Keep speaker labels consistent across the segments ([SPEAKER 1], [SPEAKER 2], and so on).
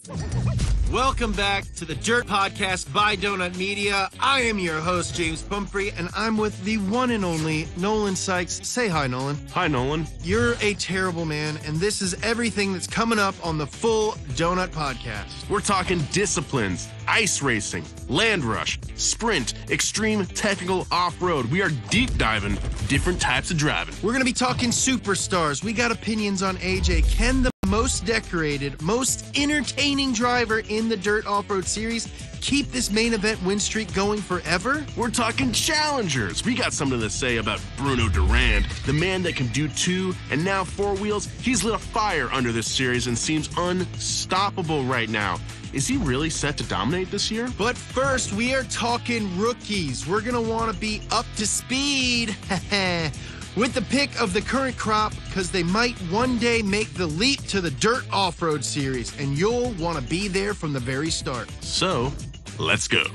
[SPEAKER 1] Welcome back to the Dirt Podcast by Donut Media. I am your host, James Pumphrey, and I'm with the one and only Nolan Sykes. Say hi, Nolan.
[SPEAKER 2] Hi, Nolan.
[SPEAKER 1] You're a terrible man, and this is everything that's coming up on the full Donut Podcast.
[SPEAKER 2] We're talking disciplines, ice racing, land rush, sprint, extreme technical off-road. We are deep diving different types of driving.
[SPEAKER 1] We're going to be talking superstars. We got opinions on AJ. Can the most decorated, most entertaining driver in the Dirt Off-Road Series keep this main event win streak going forever?
[SPEAKER 2] We're talking challengers. We got something to say about Bruno Durand, the man that can do 2 and now 4 wheels. He's lit a fire under this series and seems unstoppable right now. Is he really set to dominate this year?
[SPEAKER 1] But first, we are talking rookies. We're going to want to be up to speed with the pick of the current crop, because they might one day make the leap to the Dirt Off-Road Series, and you'll want to be there from the very start.
[SPEAKER 2] So, let's go.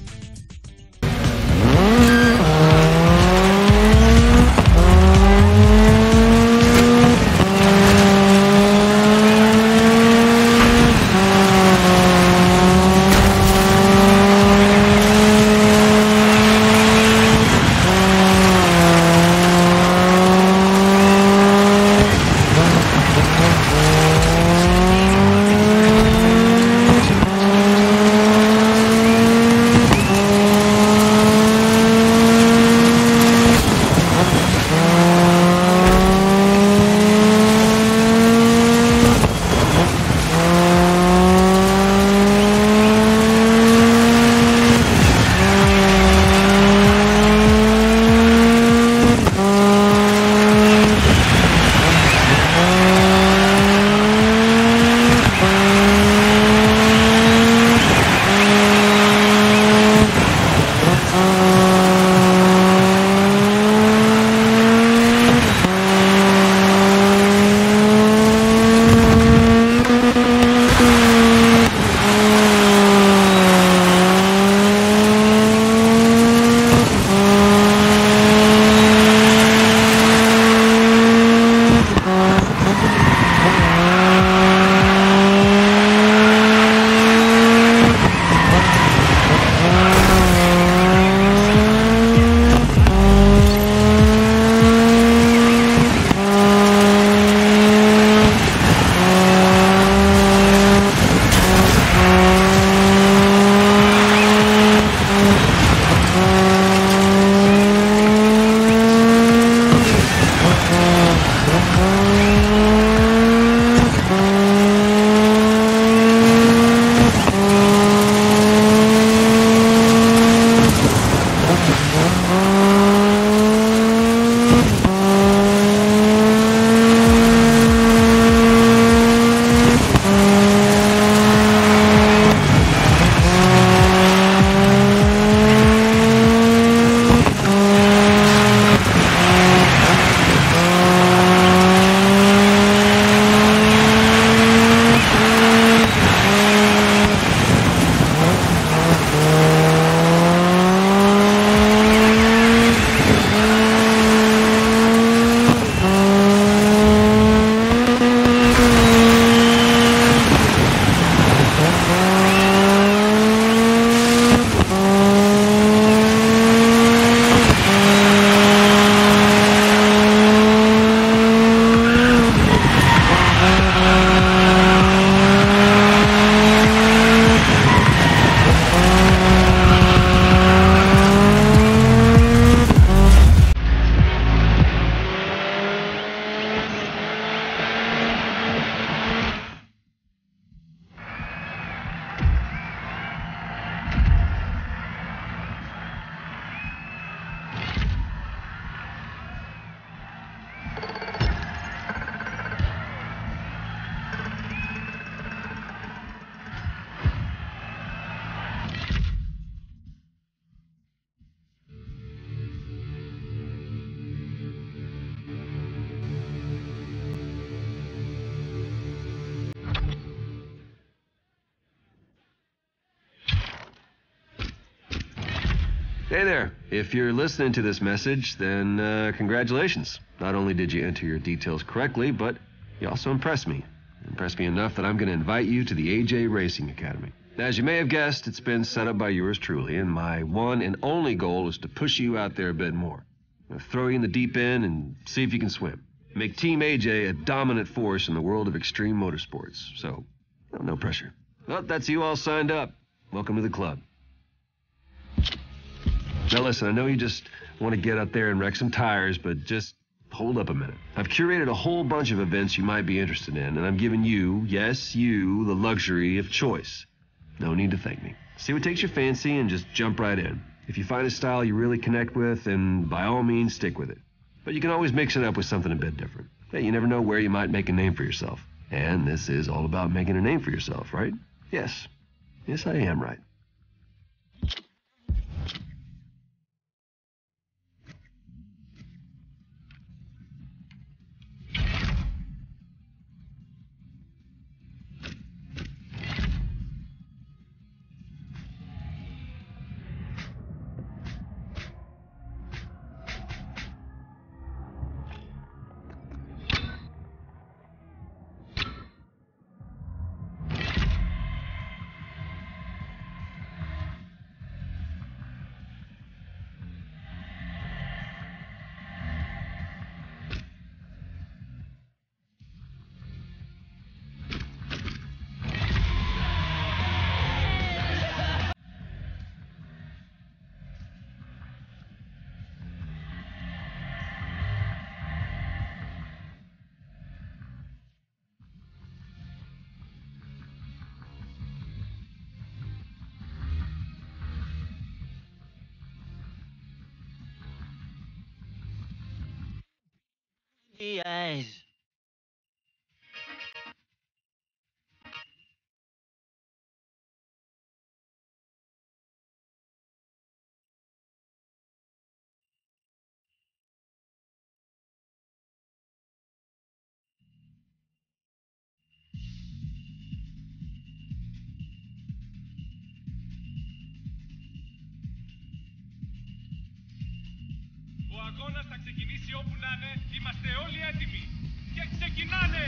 [SPEAKER 3] Hey there. If you're listening to this message, then congratulations. Not only did you enter your details correctly, but you also impressed me. Impressed me enough that I'm going to invite you to the AJ Racing Academy. As you may have guessed, it's been set up by yours truly, and my one and only goal is to push you out there a bit more. Throw you in the deep end and see if you can swim. Make Team AJ a dominant force in the world of extreme motorsports. So, no pressure. Well, that's you all signed up. Welcome to the club. Now listen, I know you just want to get out there and wreck some tires, but just hold up a minute. I've curated a whole bunch of events you might be interested in, and I'm giving you, yes, you, the luxury of choice. No need to thank me. See what takes your fancy and just jump right in. If you find a style you really connect with, then by all means stick with it. But you can always mix it up with something a bit different. Hey, you never know where you might make a name for yourself. And this is all about making a name for yourself, right? Yes. Yes, I am right.
[SPEAKER 4] Eyes.
[SPEAKER 5] Ο αγώνας θα ξεκινήσει όπου να είναι, είμαστε όλοι έτοιμοι και ξεκινάνε!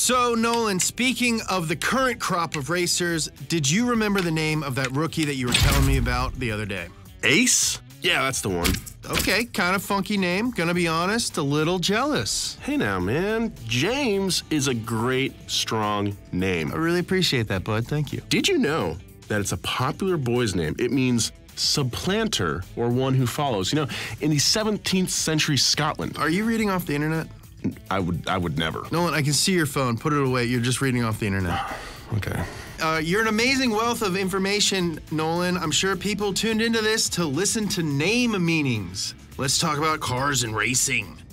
[SPEAKER 1] So, Nolan, speaking of the current crop of racers, did you remember the name of that rookie that you were telling me about the other day?
[SPEAKER 2] Ace? Yeah, that's the one.
[SPEAKER 1] Okay, kind of funky name. Gonna be honest, a little jealous.
[SPEAKER 2] Hey now, man. James is a great, strong name.
[SPEAKER 1] I really appreciate that, bud. Thank you.
[SPEAKER 2] Did you know that it's a popular boy's name? It means supplanter or one who follows. You know, in the 17th century Scotland,
[SPEAKER 1] Are you reading off the internet?
[SPEAKER 2] I would never.
[SPEAKER 1] Nolan, I can see your phone. Put it away. You're just reading off the internet.
[SPEAKER 2] Okay.
[SPEAKER 1] You're an amazing wealth of information, Nolan. I'm sure people tuned into this to listen to name meanings. Let's talk about cars and racing.